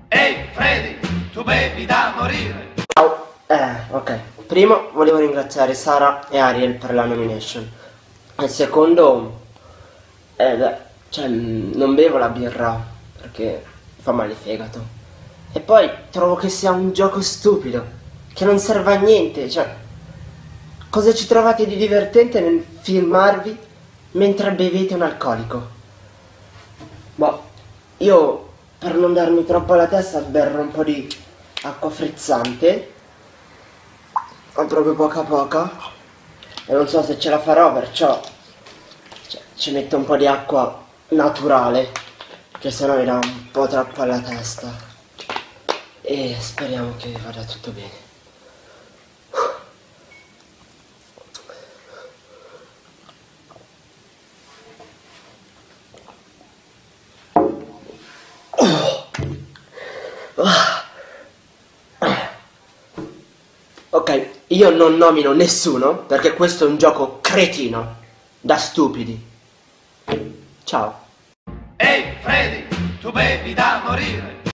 Ehi Freddy, tu bevi da morire. Ciao, ok. Primo volevo ringraziare Sara e Ariel per la nomination. Il secondo, non bevo la birra perché fa male il fegato. E poi trovo che sia un gioco stupido, che non serve a niente. Cioè, cosa ci trovate di divertente nel filmarvi mentre bevete un alcolico? Boh, io per non darmi troppo alla testa berrò un po' di acqua frizzante, ho proprio poca e non so se ce la farò, perciò ci metto un po' di acqua naturale, che sennò mi dà un po' troppo alla testa, e speriamo che vada tutto bene. Ok, io non nomino nessuno perché questo è un gioco cretino, da stupidi. Ciao. Ehi Freddy, tu bevi da morire.